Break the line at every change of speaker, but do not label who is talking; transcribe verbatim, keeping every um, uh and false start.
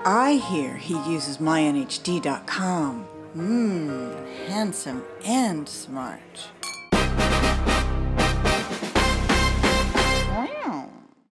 I hear he uses my N H D dot com.
Mmm, handsome and smart.